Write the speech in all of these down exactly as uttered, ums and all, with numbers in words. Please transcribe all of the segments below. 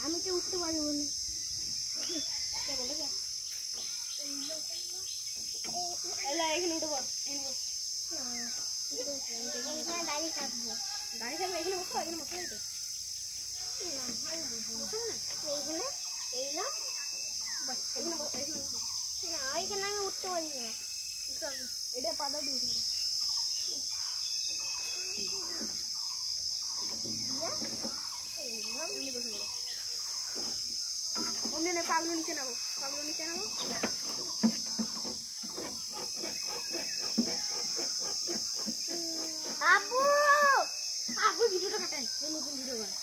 আমি তো উঠতে পারবো না। এখানে উঠে বল, দাঁড়িয়ে থাকবো, দাঁড়িয়ে থাকবো, এখানে বসবো, এখানে বসে তো এইখানে এই না, এখানে আমি উঠতে পারি না, এটা পাতা দিয়ে উঠবো। পাগলো নিচে নাবো, পাগলো নিচে নাবো। আপু আপু ভিডিওটা কাটাই, নতুন ভিডিও বানাই।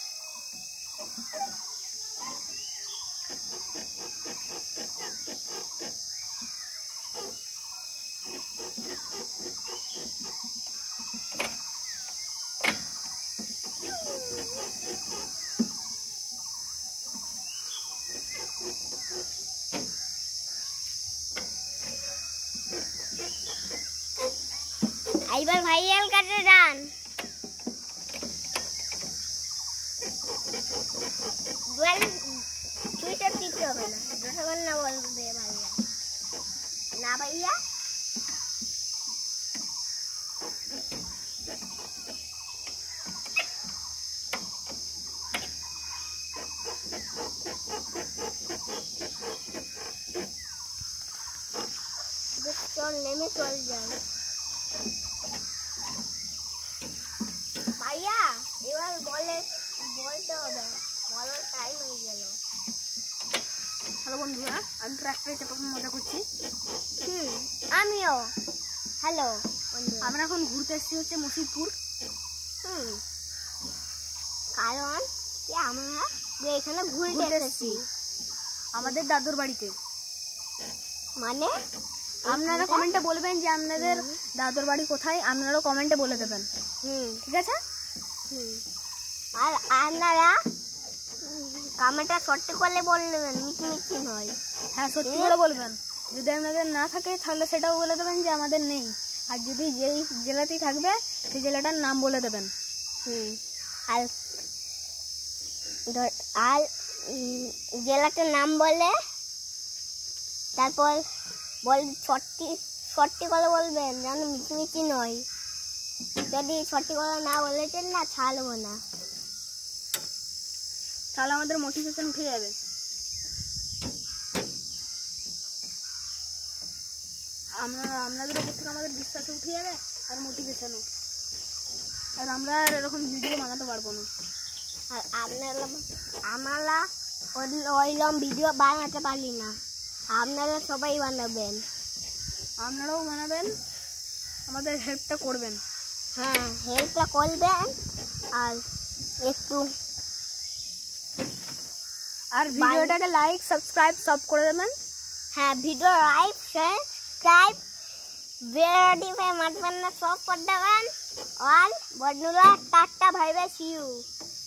এইবার ভাইয়াল কাটে যান, টুইটার দিতে হবে না, যতক্ষণ না বলবে ভাইয়া না ভাইয়া। চল নেমে চল যাই ভাইয়া, এবার বলে বলতে হবে, বলার টাইম হয়ে গেল। হ্যালো বন্ধুরা, আমি ট্রাক্টরে চেপে মজা করছি। হুম আমিও। হ্যালো বন্ধু, আমরা এখন ঘুরতে এসেছি হচ্ছে মসজিদপুর। হুম কারণ কি আমরা এখানে ঘুরতে এসেছি আমাদের দাদুর বাড়িতে। মানে আপনারা কমেন্টে বলবেন যে আপনাদের দাদুর বাড়ি কোথায়, আপনারাও কমেন্টে বলে দেবেন। হুম ঠিক আছে। হুম আর আপনারা কমেন্টটা সত্যি করলে বলে দেবেন, মিথ্যে মিথ্যে নয়। হ্যাঁ সত্যি করে বলবেন, যদি আপনাদের না থাকে তাহলে সেটাও বলে দেবেন যে আমাদের নেই, আর যদি যেই জেলাতেই থাকবে সেই জেলাটার নাম বলে দেবেন। হুম আর আর জেলাটার নাম বলে তারপর বল সত্যি সত্যি করে বলবেন, যেন মিথ্যে মিথ্যে নয়। যদি সত্যি করে না বলেছেন না ছাড়বো না, তাহলে আমাদের মোটিভেশন উঠে যাবে। আমরা আপনাদের উপর থেকে আমাদের বিশ্বাস উঠে যাবে আর মোটিভেশনও, আর আমরা আর এরকম ভিডিও বানাতে পারবো না। আর আপনারা আমরা ওইরকম ভিডিও বানাতে পারি না, আপনারা সবাই বানাবেন, আপনারাও বানাবেন, আমাদের হেল্পটা করবেন। হ্যাঁ হেল্পটা করবেন, আর একটু আর ভিডিওটাকে লাইক সাবস্ক্রাইব সব করে দেবেন। হ্যাঁ ভিডিও লাইক সাবস্ক্রাইব বেল মারবেন না, সব করে দেবেন। আর বন্ধুরা টাটা, ভাই বাই, সি ইউ।